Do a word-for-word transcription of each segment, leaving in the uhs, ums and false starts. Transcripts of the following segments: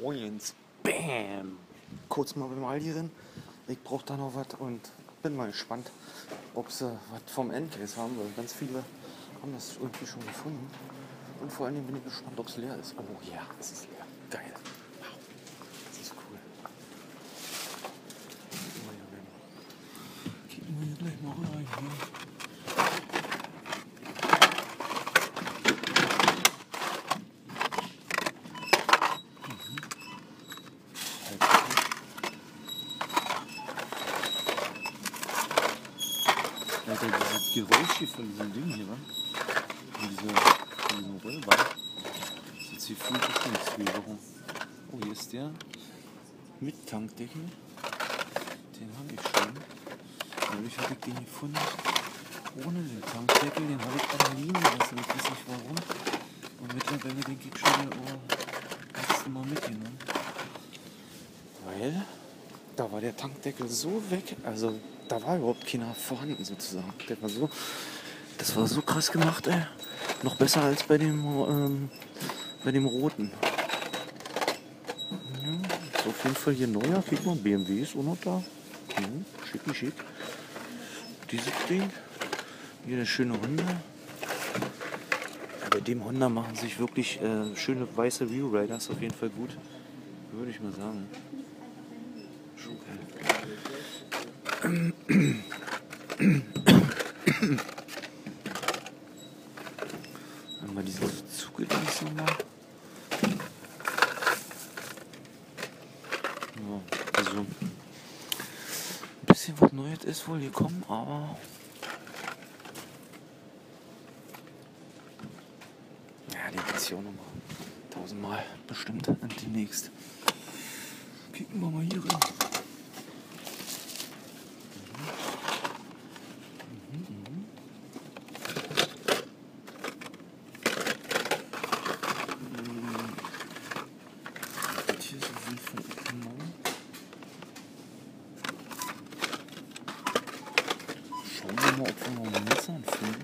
Moins. Bam! Kurz mal beim Aldi drin. Ich brauche da noch was und bin mal gespannt, ob sie was vom Endcase haben, weil ganz viele haben das irgendwie schon gefunden. Und vor allen Dingen bin ich gespannt, ob es leer ist. Oh ja, es ist leer. Geil. Wow. Das ist cool. Kicken wir hier gleich mal rein. Alter, dieses Geräusch hier von diesem Ding hier, wa? Von dieser, von diesem Rollball. Das ist jetzt hier viel bestimmt. Warum? Oh, hier ist der mit Tankdeckel. Den habe ich schon. Dadurch hatte ich den gefunden. Ohne den Tankdeckel, den habe ich aber liegen lassen. Ich weiß nicht warum. Und mittlerweile denke ich schon, oh, hast du mal mitgenommen. Weil da war der Tankdeckel so weg, also da war überhaupt keiner vorhanden sozusagen. Der war so, das war so krass gemacht, ey. Noch besser als bei dem, ähm, bei dem roten. Ja, ist auf jeden Fall hier neuer. Guck mal, B M W ist auch noch da. Ja, schicki schick. Dieses Ding. Hier der schöne Honda. Ja, bei dem Honda machen sich wirklich äh, schöne weiße Viewriders auf jeden Fall gut. Würde ich mal sagen. Schon geil. Haben wir diese Zugedings nochmal. Ja, also ein bisschen was Neues ist wohl gekommen, aber ja, den gibt's hier auch nochmal tausendmal bestimmt demnächst. Kicken wir mal hier rein. Schauen wir mal, ob wir noch einen Nissan finden.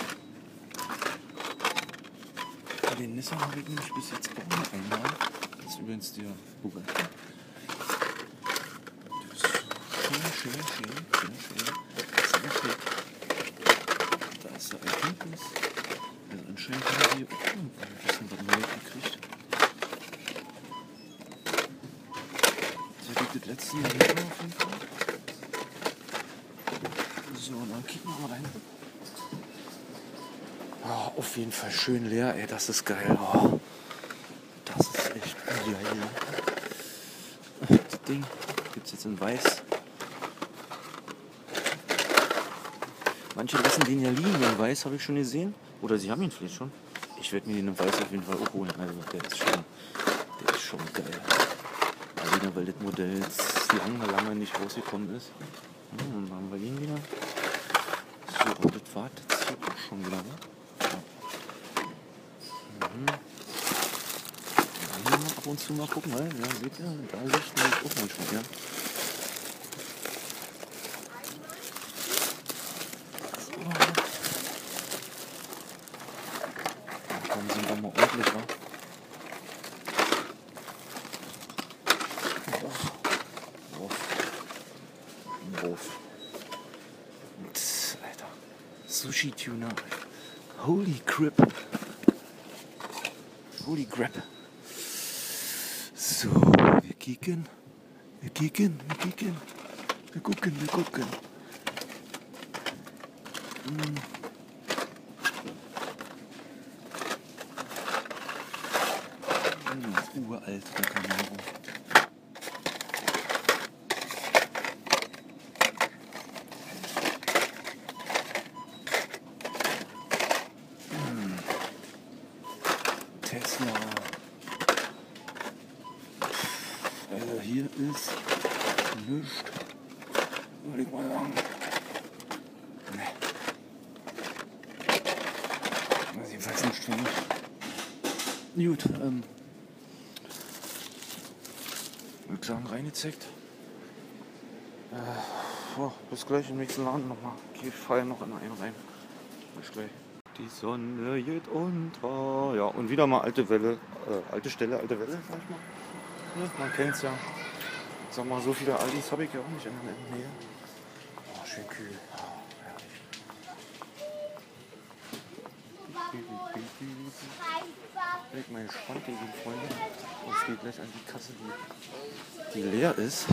Den Nissan habe ich nämlich bis jetzt auch noch einmal. Das ist übrigens der Bugatti. Das ist schön, schön, schön, schön, schön. Sehr schick. Da ist der Erkenntnis. Also anscheinend haben die auch irgendwo ein bisschen was Neues gekriegt. Das hatte ich das letzte Jahr nicht mehr auf jeden Fall. So, dann kicken wir mal rein. Oh, auf jeden Fall schön leer, ey, das ist geil. Oh, das ist echt geil. Das Ding gibt es jetzt in weiß. Manche lassen den ja liegen in weiß, habe ich schon gesehen. Oder sie haben ihn vielleicht schon. Ich werde mir den in weiß auf jeden Fall auch holen. Also der ist schon, der ist schon geil. Also wieder, weil das Modell jetzt lange, lange nicht rausgekommen ist. Hm, dann haben wir ihn wieder. So, und das war jetzt hier auch schon wieder. Ne? Mhm. Hier mal ab und zu mal gucken, weil, ja, seht ihr, da liegt nämlich auch manchmal, ja. So. Dann sind wir mal ordentlich, wa? Boff. Boff. Boff. Alter. Sushi-Tuna. Holy crap. Holy crap. So, wir kicken. Wir kicken, wir kicken. Wir gucken, wir gucken. Hm. Hm, uralt, der Camaro. Hm. Tesla. Also hier ist nichts. Würde ich mal sagen. Nee. Das ist jedenfalls nicht für mich. Gut, ähm. Ich würde sagen, reingezeckt. Äh, oh, bis gleich im nächsten Laden nochmal. Ich falle noch in einen rein. Bis gleich. Die Sonne geht unter. Ja, und wieder mal alte Welle. Äh, alte Stelle, alte Welle, sag ich mal. Ja, man kennt's ja. Sag mal, so viele Aldis habe ich ja auch nicht in der Nähe. Oh, schön kühl. Oh, herrlich. Bin ich mal gespannt, ihr lieben Freunde. Und es geht gleich an die Kasse, die, die leer ist.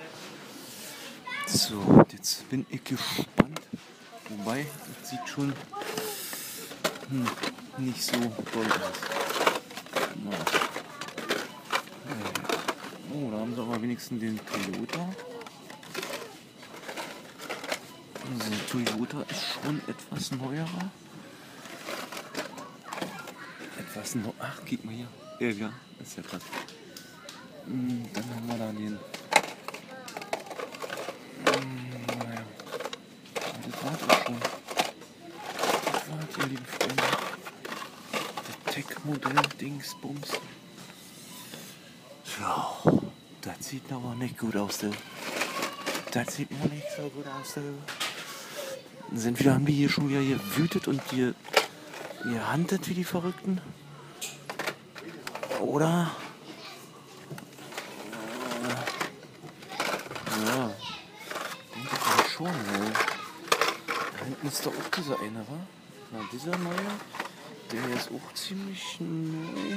So, jetzt bin ich gespannt. Wobei, das sieht schon hm, nicht so toll aus. Na. Oh, da haben sie aber wenigstens den Toyota. Also Toyota ist schon etwas neuerer. Etwas neu. Ach, guck mal hier. Ja, ja, ist ja krass. Hm, dann haben wir da den. Hm, naja. Das war doch schon. Das war, ihr lieben Freunde. Der Tech-Modell Dingsbums. Ja, das sieht aber nicht gut aus, du. Das sieht noch nicht so gut aus, du. Sind wieder, haben die hier schon wieder gewütet und hier gehandelt wie die Verrückten? Oder? Ja, denke ich mal schon, ne? Da hinten ist doch auch dieser eine, wa? Na, dieser neue, der ist auch ziemlich neu.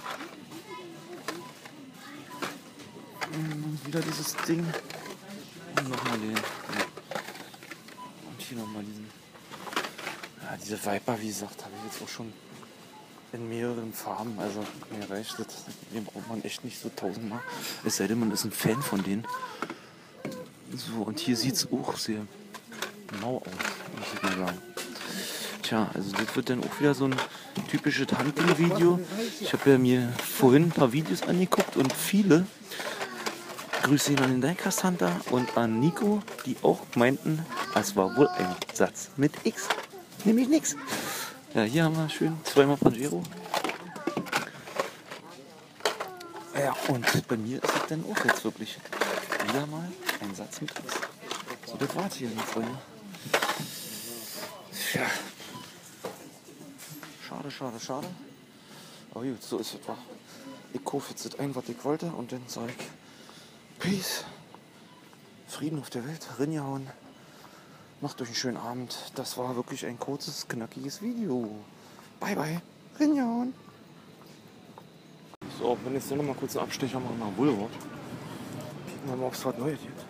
Und wieder dieses Ding. Und nochmal den. Ja. Und hier nochmal diesen. Ja, diese Viper, wie gesagt, habe ich jetzt auch schon in mehreren Farben. Also mir reicht das. Den braucht man echt nicht so tausendmal. Es sei denn, man ist ein Fan von denen. So, und hier sieht es auch sehr mau aus, muss ich mal sagen. Tja, also das wird dann auch wieder so ein typisches Hunting-Video. Ich habe ja mir vorhin ein paar Videos angeguckt und viele. Grüße ihn an den Diecast Hunter und an Nico, die auch meinten, es war wohl ein Satz mit X. Nämlich nix. Ja, hier haben wir schön zweimal Pajero. Ja, und bei mir ist es dann auch jetzt wirklich wieder mal ein Satz mit X. So, das war's hier, liebe Freunde. Tja. Schade, schade, schade. Aber gut, so ist es wahr. Ich kaufe jetzt das ein, was ich wollte, und dann sage ich Peace, Frieden auf der Welt, rinjauen, macht euch einen schönen Abend. Das war wirklich ein kurzes, knackiges Video. Bye bye, rinjauen. So, wenn jetzt noch mal kurz einen Abstecher machen nach Woolworth. Gucken wir mal, ob es was Neues gibt.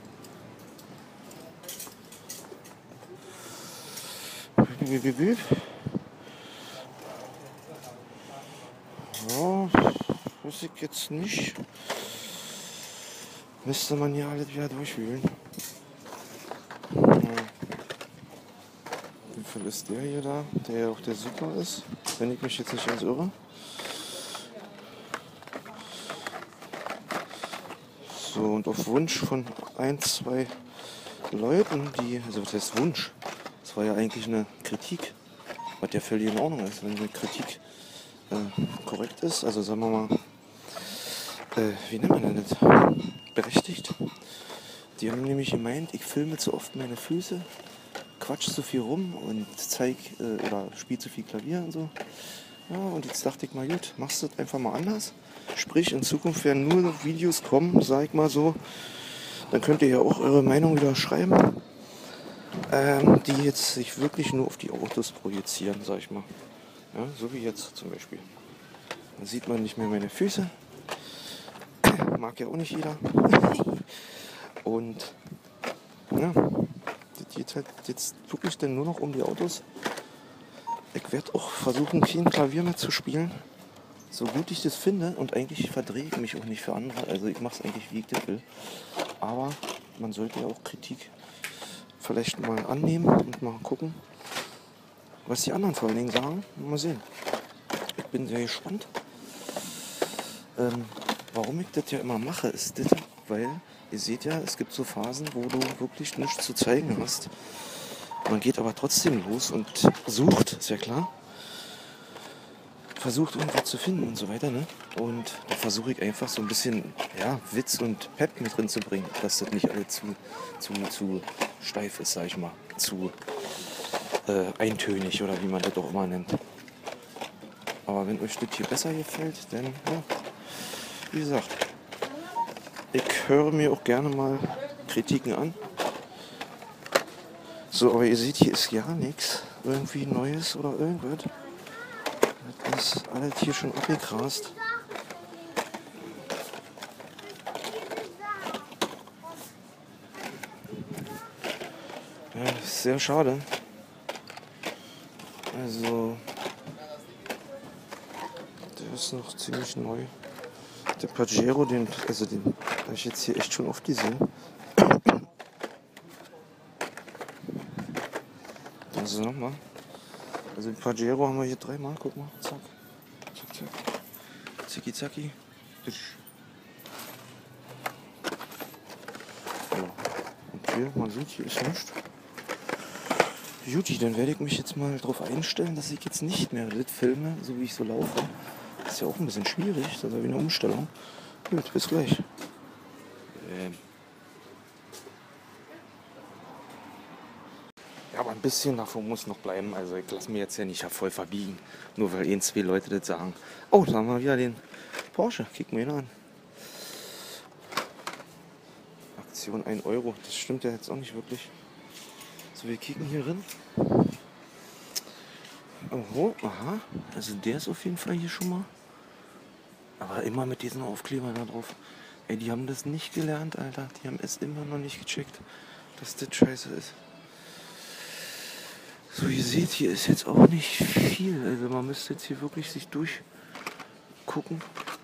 Ja, weiß ich jetzt nicht. Müsste man hier alles wieder durchwühlen. Ja. Wie viel ist der hier da? Der ja auch der Super ist, wenn ich mich jetzt nicht ganz irre. So, und auf Wunsch von ein, zwei Leuten, die, also was heißt Wunsch? Das war ja eigentlich eine Kritik, was ja völlig in Ordnung ist, wenn eine Kritik äh, korrekt ist. Also sagen wir mal, äh, wie nennt man denn das? Berechtigt. Die haben nämlich gemeint, ich filme zu oft meine Füße, quatsch zu viel rum und zeig äh, oder spiel zu viel Klavier und so. Ja, und jetzt dachte ich mal, gut, machst du das einfach mal anders. Sprich, in Zukunft werden nur Videos kommen, sag ich mal so. Dann könnt ihr ja auch eure Meinung wieder schreiben, ähm, die jetzt sich wirklich nur auf die Autos projizieren, sag ich mal. Ja, so wie jetzt zum Beispiel. Dann sieht man nicht mehr meine Füße. Mag ja auch nicht jeder. Und ja, das geht halt jetzt wirklich dann nur noch um die Autos. Ich werde auch versuchen, kein Klavier mehr zu spielen. So gut ich das finde, und eigentlich verdrehe ich mich auch nicht für andere. Also ich mache es eigentlich, wie ich das will. Aber man sollte ja auch Kritik vielleicht mal annehmen und mal gucken, was die anderen vor allen Dingen sagen. Mal sehen. Ich bin sehr gespannt. Ähm, warum ich das ja immer mache, ist das, weil ihr seht ja, es gibt so Phasen, wo du wirklich nichts zu zeigen hast. Man geht aber trotzdem los und sucht, ist ja klar. Versucht irgendwas zu finden und so weiter, ne? Und da versuche ich einfach so ein bisschen, ja, Witz und Pep mit drin zu bringen, dass das nicht alles zu, zu, zu steif ist, sag ich mal. Zu äh, eintönig oder wie man das auch immer nennt. Aber wenn euch das hier besser gefällt, dann, ja, wie gesagt, ich höre mir auch gerne mal Kritiken an. So, aber ihr seht, hier ist ja nichts irgendwie Neues oder irgendwas. Das ist alles hier schon abgegrast. Ja, das ist sehr schade. Also, der ist noch ziemlich neu. Der Pajero, den, also den habe ich jetzt hier echt schon oft gesehen. Also nochmal. Also den Pajero haben wir hier dreimal, guck mal. Zack. Zack, zack. Zicki zacki. Ja. Und hier, man sieht, hier ist nichts. Juti, dann werde ich mich jetzt mal darauf einstellen, dass ich jetzt nicht mehr das filme, so wie ich so laufe. Das ist ja auch ein bisschen schwierig, das ist ja wie eine Umstellung. Gut, bis gleich. Ähm. Ja, aber ein bisschen davon muss noch bleiben. Also ich lasse mir jetzt ja nicht voll verbiegen, nur weil ein, zwei Leute das sagen. Oh, da haben wir wieder den Porsche. Kicken wir ihn an. Aktion ein Euro. Das stimmt ja jetzt auch nicht wirklich. So, wir kicken hier rein. Oho, aha. Also der ist auf jeden Fall hier schon mal. Aber immer mit diesen Aufklebern da drauf. Ey, die haben das nicht gelernt, Alter. Die haben es immer noch nicht gecheckt, dass das scheiße ist. So, ihr seht, hier ist jetzt auch nicht viel. Also man müsste jetzt hier wirklich sich durchgucken.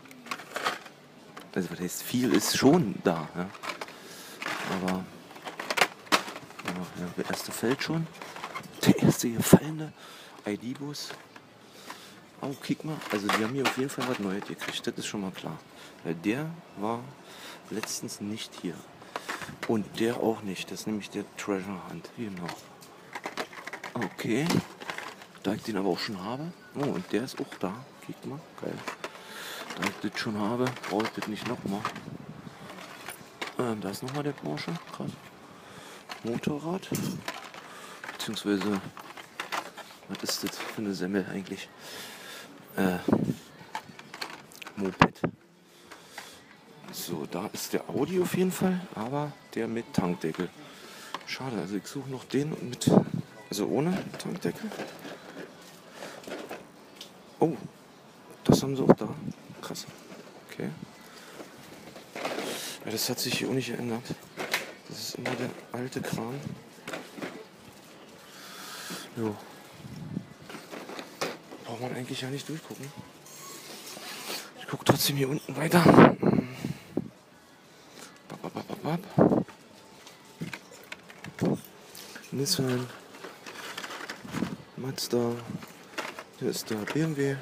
Also was heißt viel ist schon da, ja. Aber ja, der erste fällt schon. Der erste gefallene I D-Bus. Oh, kick mal. Also die haben hier auf jeden Fall was Neues gekriegt. Das ist schon mal klar. Weil der war letztens nicht hier. Und der auch nicht. Das ist nämlich der Treasure Hunt. Genau. Okay. Da ich den aber auch schon habe. Oh, und der ist auch da. Kick mal. Geil. Da ich das schon habe, brauche ich das nicht nochmal. Ähm, da ist nochmal der Porsche. Krass. Motorrad. Beziehungsweise, was ist das für eine Semmel eigentlich? Äh, Moped. So, da ist der Audi auf jeden Fall, aber der mit Tankdeckel. Schade, also ich suche noch den mit, also ohne Tankdeckel. Oh, das haben sie auch da. Krass. Okay. Ja, das hat sich hier auch nicht geändert. Das ist immer der alte Kram. Jo. Braucht man eigentlich ja nicht durchgucken. Ich gucke trotzdem hier unten weiter. Nissan, Mazda, hier ist der B M W.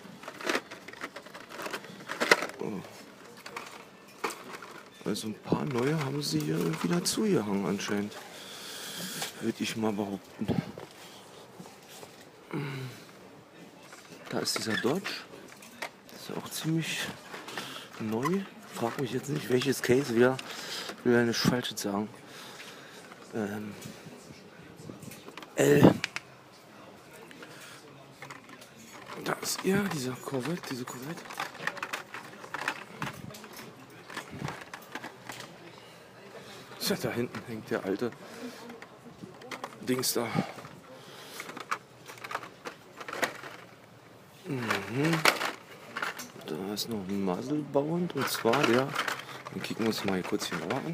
Oh. Also ein paar neue haben sie hier wieder zugehangen anscheinend. Würde ich mal behaupten. Da ist dieser Dodge. Das ist ja auch ziemlich neu. Frag mich jetzt nicht, welches Case wieder. Ich will ja nichts Falsches sagen. Ähm, L. Da ist er, dieser Corvette, diese Corvette. Tja, da hinten hängt der alte Dings da. Mhm. Da ist noch ein Muzzlebound und zwar der. Den kicken wir uns mal hier kurz genauer an.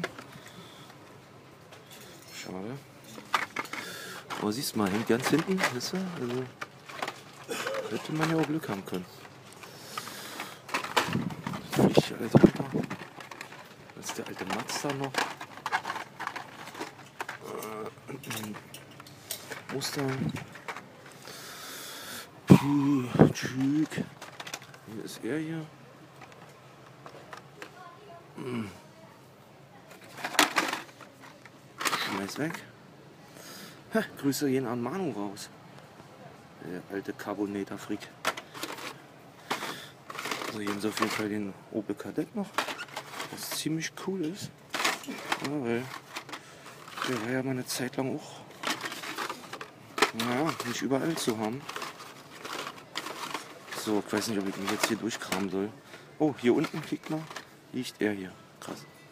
Schade. Aber siehst du mal, hängt ganz hinten, weißt du? Also hätte man ja auch Glück haben können. Das fliegt hier alles runter. Da ist der alte Mazda noch. Äh, Mustang. Tschück. Hier ist er hier. Hm. Schmeiß weg. Ha, Grüße gehen an Manu raus. Der alte Carbonator-Freak. Also hier haben sie auf jeden Fall den Opel Kadett noch. Was ziemlich cool ist. Ja, weil der war ja mal eine Zeit lang auch, naja, nicht überall zu haben. So, ich weiß nicht, ob ich mich jetzt hier durchkramen soll. Oh, hier unten, kriegt man, liegt er hier. Krass.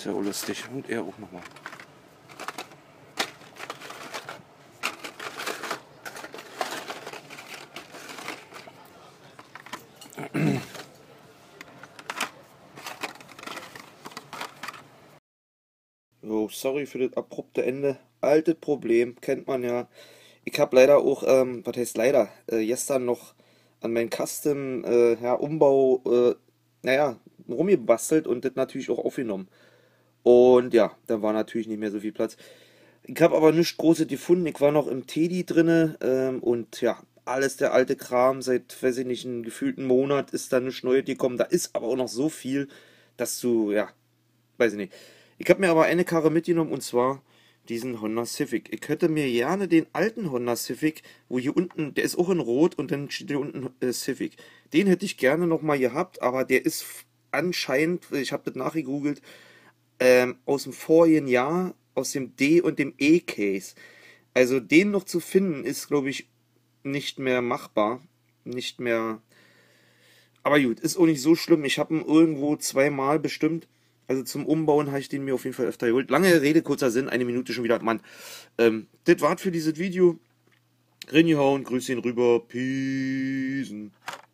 ja auch lustig. Und er auch nochmal. Jo, sorry für das abrupte Ende. Altes Problem, kennt man ja. Ich habe leider auch, ähm, was heißt leider, äh, gestern noch an meinen Custom äh, ja, Umbau, äh, naja, rumgebastelt und das natürlich auch aufgenommen. Und ja, da war natürlich nicht mehr so viel Platz. Ich habe aber nichts Großes gefunden. Ich war noch im Teddy drinne ähm, und ja, alles der alte Kram. Seit, weiß ich nicht, einem gefühlten Monat ist da nichts Neues gekommen. Da ist aber auch noch so viel, dass du, ja, weiß ich nicht. Ich habe mir aber eine Karre mitgenommen und zwar diesen Honda Civic. Ich hätte mir gerne den alten Honda Civic, wo hier unten, der ist auch in Rot und dann steht hier unten äh, Civic. Den hätte ich gerne nochmal gehabt, aber der ist f- anscheinend, ich habe das nachgegoogelt, ähm, aus dem vorigen Jahr, aus dem D- und dem E-Case. Also den noch zu finden, ist, glaube ich, nicht mehr machbar. Nicht mehr. Aber gut, ist auch nicht so schlimm. Ich habe ihn irgendwo zweimal bestimmt. Also zum Umbauen habe ich den mir auf jeden Fall öfter geholt. Lange Rede, kurzer Sinn, eine Minute schon wieder. Mann, ähm, das war's für dieses Video. Reingehauen, grüß ihn rüber. Peace.